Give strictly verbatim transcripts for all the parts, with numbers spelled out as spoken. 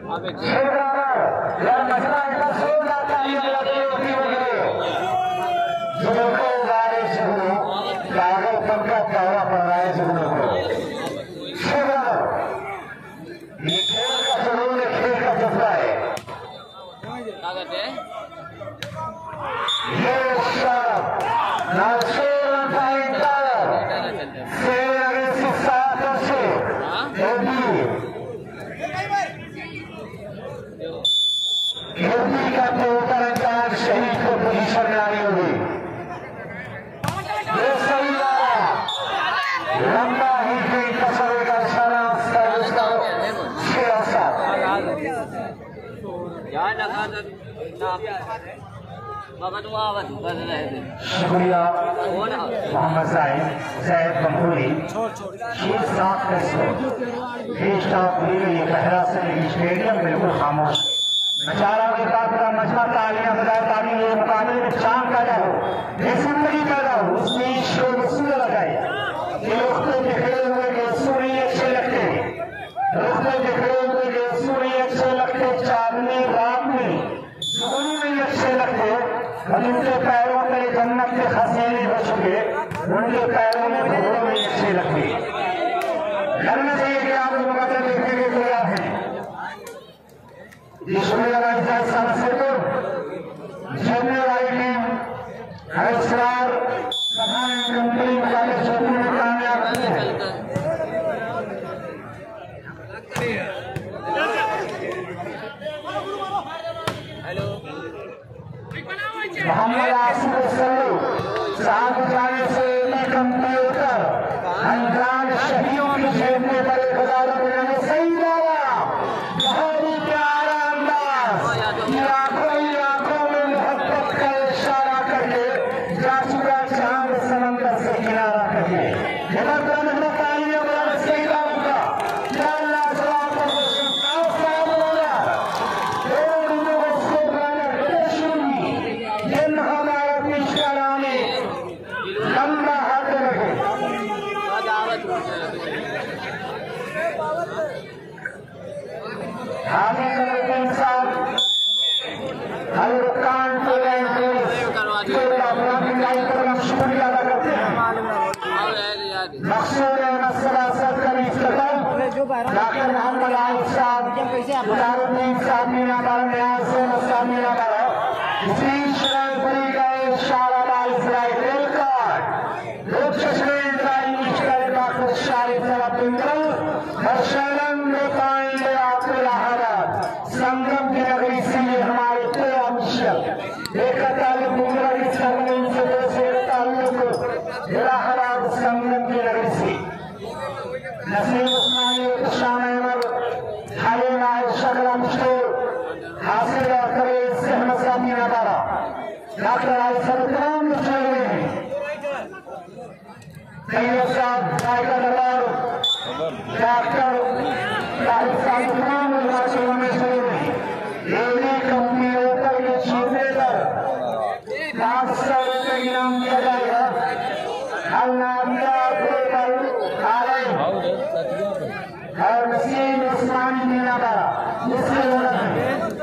यार मसला ऐसा सो जाता है ये लगे होती वगैरह जुगनों को गारे जुगनों कागल पंखा कावा पड़ रहा है जुगनों को शुगर ये खेल का जुनून है, खेल का जज्बा है। ये शराब नाशेर फाइटर शेर अगर सिसातों से एबी एबी का तो ऊपर अंदाज शहीद को पोजीशन में आई होगी। ये सही रहा लंबा ही कई कसर का इशारा उसका उसका छह सात शुक्रिया मोहम्मद साहिब जैद बंकुली छह सात कैसे ये गहरा से स्टेडियम बिल्कुल खामोश नजारा के बाद पूरा मजमा तालियां बजाए ताकि ये मुकाबले में चांद पैदा हो, ये जिंदगी पैदा हो, उसमें शोर सुन लगाए। ये रुखते बिखरे हुए के सूर्य अच्छे लगते रुखते बिखरे हुए के सूर्य अच्छे लगते चांदनी रात में सुकून में अच्छे लगते और उनके पैरों में जन्नत के हसीने हो चुके उनके पैरों में घोड़ों में अच्छे लगते। करना चाहिए कि आप मुकाबले देखने के तैयार हैं। शुक्रिया जमने वाली टीम हरिश्रार प्रधान कंपनी मुकाबले चौथी में कामयाब रही है। मोहम्मद आसिफ सल्लू सात जाने से कंप्यूटर अंजाम शहीदों की जेबने पर एक हजार रुपये में सही डाला। बहुत ही प्यारा अंदाज आंखों ही आंखों में मोहब्बत का इशारा करके जा चुका चांद समंदर से किनारा करके तालियां बजाने सही काम का लंबा हाथ लगे हाथी कमेटी साहब हर रुकान को शुक्रिया अदा करते हैं। मकसूद मसलासत का इफ्तिताह डॉक्टर मोहम्मद आरिफ साहब गुलारुद्दीन साहब मीनाबाद न्याज से मस्ता मीनाबाद तीन शराब बड़ी गए शाहबाद इजराइल रेल कार्ड लोक चश्मे इजराइल मुश्किल डॉक्टर शारिफ अब्दुल हर्षलन में पाएंगे आपको इलाहाबाद संगम की नगरी से हमारे तेरह मिशन एक ताल्लुक मुमरा की संगम से दूसरे ताल्लुक इलाहाबाद संगम की नगरी से नसीब उस्मानी शाम अहमद हलीम आयशा मुश्किल हासिल करे सहमद सामी नबारा डॉक्टर आयशा तमाम चल रहे हैं कईयों साहब जायका दरबार डॉक्टर तारिक साहब तमाम निर्वाचनों में चले हुए एवी कंप्यूटर के छीनने पर पांच सौ रुपये इनाम दिया जाएगा। और नसीम उस्मानी मीनाबारा जिसकी जरूरत है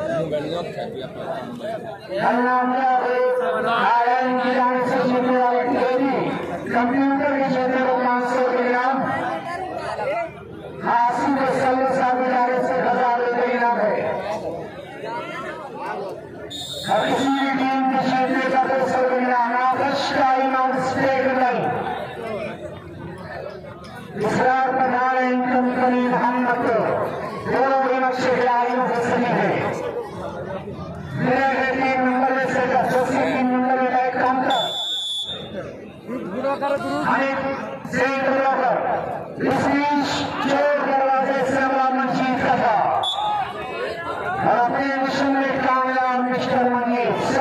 कंप्यूटर के क्षेत्र को पांच सौ के इनाम आसिफ सल्लू साहब इदारे से हजार रुपये इनाम है। और किसी भी टीम के क्षेत्र का दो सौ रुपये इनाम आकर्ष का इनाम स्टेट लाइन इसरार प्रधान कंपनी मोहम्मद दोनों कीमत से खिलाड़ियों से सही है। मेरे तीन नंबर में से चौथी तीन नंबर में एक काम कर इस बीच चोर दरवाजे से हमला मंजीत का था और अपने मिशन में कामयाब मिस्टर मंजीत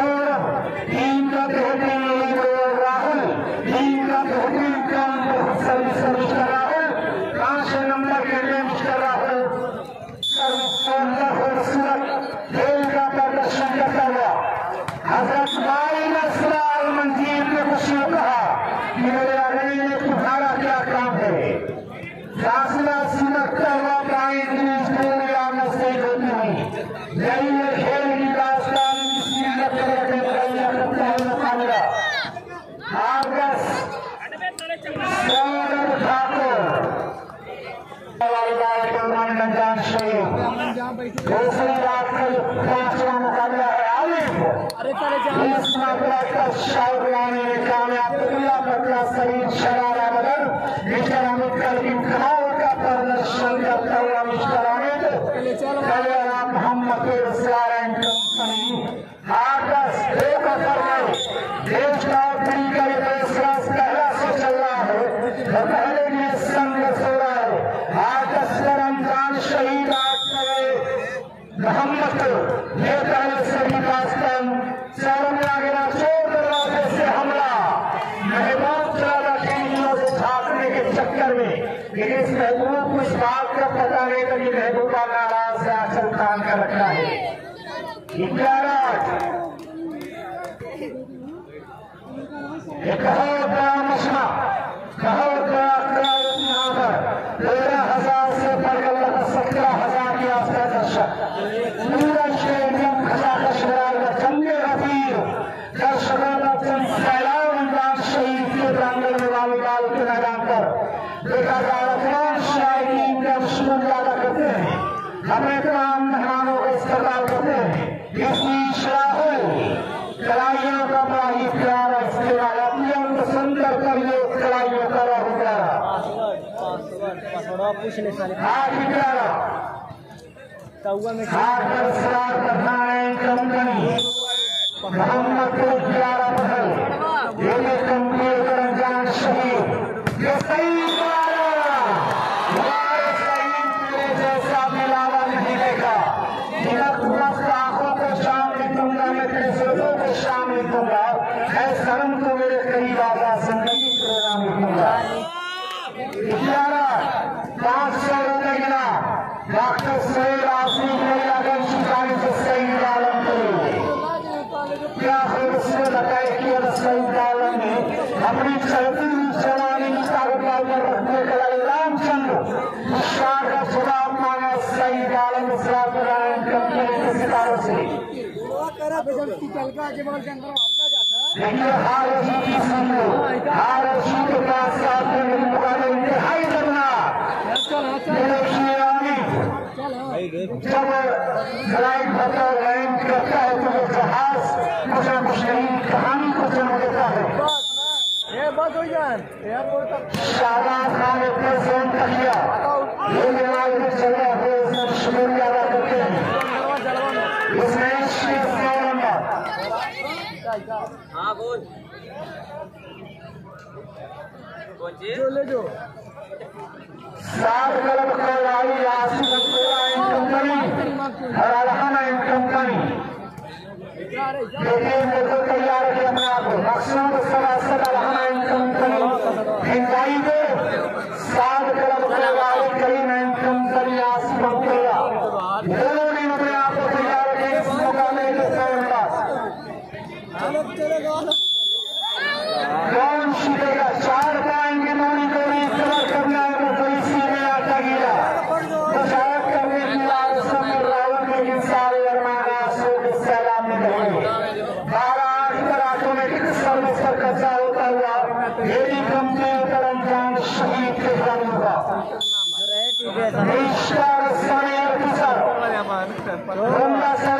रमजान शरीफ दूसरी रात का जो पांचवा मुकाबला है आलिफ इस मुकाबला का शायद लाने में कामयाब दुनिया बदला सईद शरारा बदल मिस्टर अमित करीम कमाल का प्रदर्शन करता हुआ मिस्टर अमित कल्याण मोहम्मद इस्लाम कंपनी आकाश एक ऑफर में देश का पीढ़ी का ये फैसला पहला से चल रहा है और पहले में संघर्ष हो रहा है। आकाश रमजान शहीद मोहम्मद ये पहले सभी पाकिस्तान शहरों में आगे ना चोर दरवाजे से हमला महबूब चला टीवियों से झांकने के चक्कर में लेकिन इस महबूब को इस बात का पता नहीं था कि महबूबा नाराज से आचल खान का रखा है ग्यारह कहो बड़ा मसला कहो बड़ा क्राउड यहाँ पर तेरह हजार से बढ़कर लगभग सत्रह हजार के आसपास दर्शक पूरा स्टेडियम खजा कशमीर जंगे हफीर दर्शकों का चंद फैलाव रमजान शहीद के प्रांगण में वालीबाल के मैदान पर देखा जा रहा शायरीन का शुरू ज्यादा करते हैं हमें तमाम मेहमानों का इस्तेमाल करते हैं इसकी शाह कलाइयों का बड़ा ही प्यारा इस्तेमाल अत्यंत सुंदर कर ये कलाइयों का रहा आज प्यारा कंपनी मोहम्मद प्यारा महल ये कंपनी रमजान शहीद ये सही जैसा मिलावा नहीं देखा आंखों को शामिल दूंगा मैं तेरे सोचों को शामिल दूंगा है शर्म तो मेरे करीब आजा जिंदगी प्रोग्राम दूंगा ग्यारह पांच सौ रुपए गिना डॉक्टर सैयद आसिफ महिलागंज शिकायत से सईद आलम को क्या खूबसूरत अकाई किया सईद आलम ने अपनी चलती हुई जवानी की ताकत पर रखने का रामचंद्र मुश्ताक का जवाब मांगा सईद आलम इस्लाम कंपनी के सितारों से देखिए हार जी की सुनो हार जी के पास साथ में मुकाबले इंतहाई करना जब फ्लाइट होता लैंड करता है तो जहाज कुछ न कुछ नई कहानी को जन्म देता है शाहबाज खान ने प्रेसिडेंट का किया ये दिमाग में चल रहा है इसमें शुरू अदा करते हैं इसमें हाँ बोल जो ले जो सात कलम कोलाई यासीन कंपनी और अलहना कंपनी देखिए देखो तैयार है अपने आप को मकसूद सरासर अलहना कंपनी हिंदाई दे सात कलम कोलाई करीम कंपनी यासीन कंपनी दोनों ने अपने आप को तैयार है इस मुकाबले के साथ कौन सीखेगा चार पॉइंट की दूरी को भी कवर करना है तो कोई सीधे आता गिरा बचाव करने की आरसम में रावण में इन सारे अरमान आंसू के सैलाब में बहे बारह आठ पर ऑटोमेटिक सर्विस पर कब्जा होता हुआ ये भी कंपनी का रमजान शहीद के जाने होगा इश्कार समीर किसर